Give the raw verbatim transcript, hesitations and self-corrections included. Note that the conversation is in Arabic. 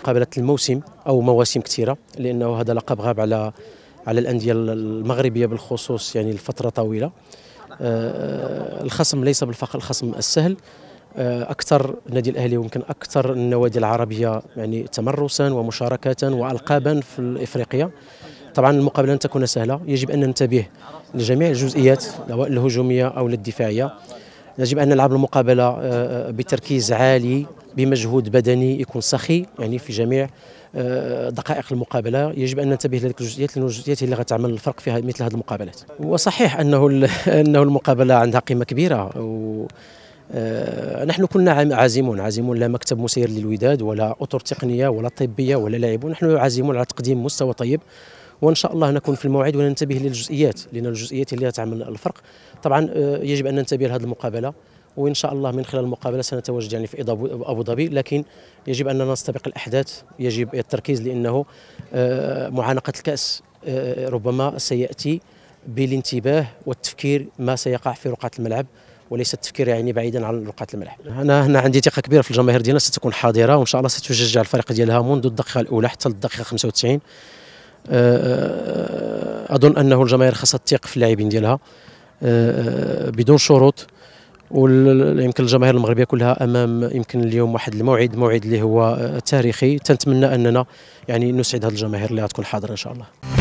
مقابلة الموسم أو مواسم كثيرة، لأنه هذا لقب غاب على على الأندية المغربية بالخصوص يعني لفترة طويلة. الخصم ليس بالفقر الخصم السهل، أكثر النادي الأهلي ويمكن أكثر النوادي العربية يعني تمرسا ومشاركة وألقابا في إفريقيا. طبعا المقابلة لن تكون سهلة، يجب أن ننتبه لجميع الجزئيات سواء الهجومية أو الدفاعية. يجب أن نلعب المقابلة بتركيز عالي بمجهود بدني يكون سخي يعني في جميع دقائق المقابلة. يجب أن ننتبه لهذه الجزئيات لأن الجزئيات اللي غتعمل الفرق في مثل هذه المقابلات. وصحيح أنه أنه المقابلة عندها قيمة كبيرة، و نحن كنا عازمون عازمون لا مكتب مسير للوداد ولا أطر تقنية ولا طبية ولا لاعبون، نحن عازمون على تقديم مستوى طيب، وإن شاء الله نكون في الموعد وننتبه للجزئيات لأن الجزئيات اللي تعمل الفرق. طبعا يجب أن ننتبه لهذه المقابلة، وإن شاء الله من خلال المقابلة سنتواجد يعني في أبو ظبي، لكن يجب أن نستبق الأحداث، يجب التركيز لأنه معانقة الكأس ربما سيأتي بالانتباه والتفكير ما سيقع في رقعة الملعب وليس التفكير يعني بعيدا عن رقعة الملعب. انا هنا عندي ثقه كبيره في الجماهير ديالنا، ستكون حاضره وان شاء الله ستشجع الفريق ديالها منذ الدقيقه الاولى حتى الدقيقه خمسة وتسعين. اظن انه الجماهير خاصها تثق في اللاعبين ديالها بدون شروط، ويمكن الجماهير المغربيه كلها امام يمكن اليوم واحد الموعد موعد اللي هو تاريخي. تنتمنى اننا يعني نسعد هذه الجماهير اللي غتكون حاضره ان شاء الله.